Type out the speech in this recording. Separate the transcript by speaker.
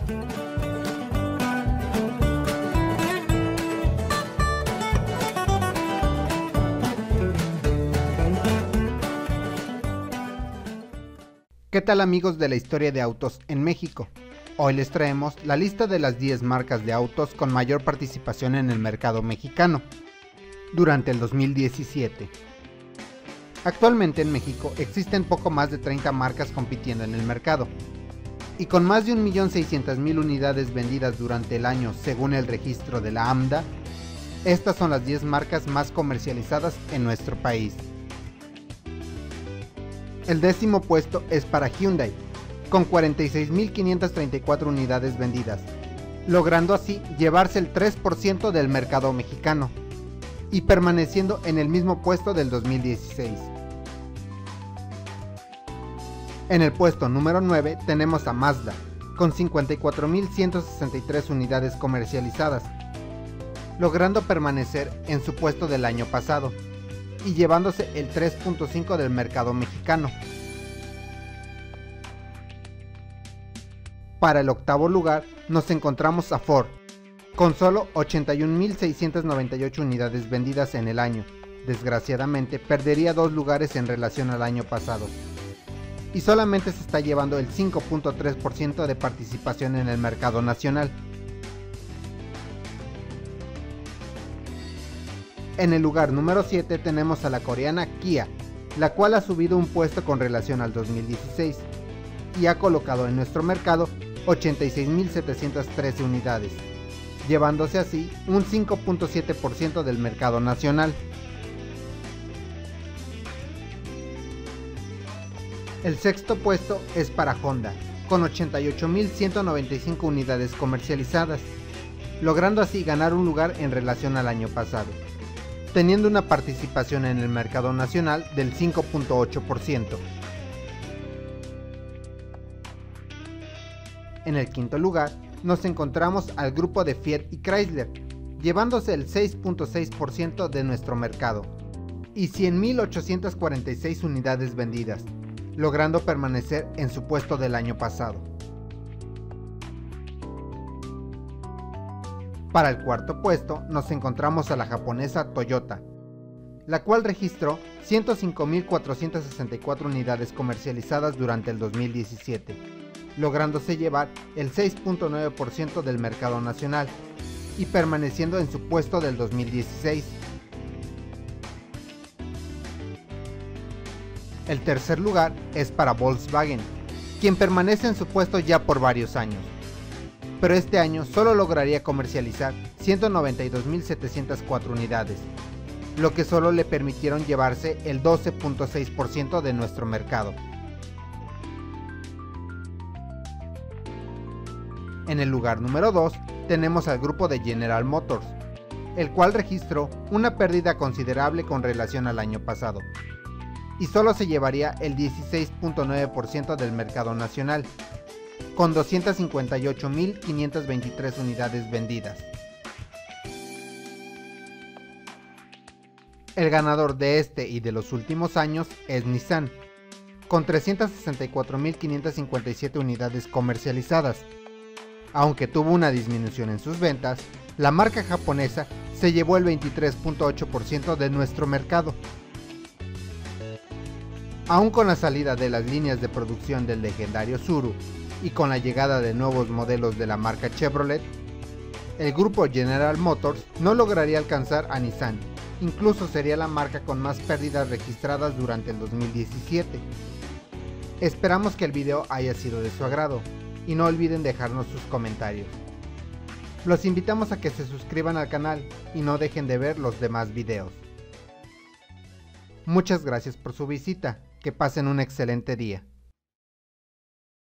Speaker 1: ¿Qué tal amigos de la historia de autos en México? Hoy les traemos la lista de las 10 marcas de autos con mayor participación en el mercado mexicano durante el 2017. Actualmente en México existen poco más de 30 marcas compitiendo en el mercado, y con más de 1.600.000 unidades vendidas durante el año según el registro de la AMDA, estas son las 10 marcas más comercializadas en nuestro país. El 10º puesto es para Hyundai, con 46.534 unidades vendidas, logrando así llevarse el 3% del mercado mexicano y permaneciendo en el mismo puesto del 2016. En el puesto número 9 tenemos a Mazda, con 54.163 unidades comercializadas, logrando permanecer en su puesto del año pasado y llevándose el 3.5% del mercado mexicano. Para el octavo lugar nos encontramos a Ford, con solo 81.698 unidades vendidas en el año. Desgraciadamente perdería 2 lugares en relación al año pasado, y solamente se está llevando el 5.3% de participación en el mercado nacional. En el lugar número 7 tenemos a la coreana Kia, la cual ha subido un puesto con relación al 2016 y ha colocado en nuestro mercado 86.713 unidades, llevándose así un 5.7% del mercado nacional. El sexto puesto es para Honda, con 88.195 unidades comercializadas, logrando así ganar un lugar en relación al año pasado, teniendo una participación en el mercado nacional del 5.8%. En el quinto lugar nos encontramos al grupo de Fiat y Chrysler, llevándose el 6.6% de nuestro mercado y 100.846 unidades vendidas, logrando permanecer en su puesto del año pasado. Para el cuarto puesto nos encontramos a la japonesa Toyota, la cual registró 105.464 unidades comercializadas durante el 2017, lográndose llevar el 6.9% del mercado nacional y permaneciendo en su puesto del 2016. El tercer lugar es para Volkswagen, quien permanece en su puesto ya por varios años, pero este año solo lograría comercializar 192.704 unidades, lo que solo le permitieron llevarse el 12.6% de nuestro mercado. En el lugar número 2 tenemos al grupo de General Motors, el cual registró una pérdida considerable con relación al año pasado, y solo se llevaría el 16.9% del mercado nacional, con 258.523 unidades vendidas. El ganador de este y de los últimos años es Nissan, con 364.557 unidades comercializadas. Aunque tuvo una disminución en sus ventas, la marca japonesa se llevó el 23.8% de nuestro mercado. Aún con la salida de las líneas de producción del legendario Tsuru y con la llegada de nuevos modelos de la marca Chevrolet, el grupo General Motors no lograría alcanzar a Nissan, incluso sería la marca con más pérdidas registradas durante el 2017. Esperamos que el video haya sido de su agrado y no olviden dejarnos sus comentarios. Los invitamos a que se suscriban al canal y no dejen de ver los demás videos. Muchas gracias por su visita, que pasen un excelente día.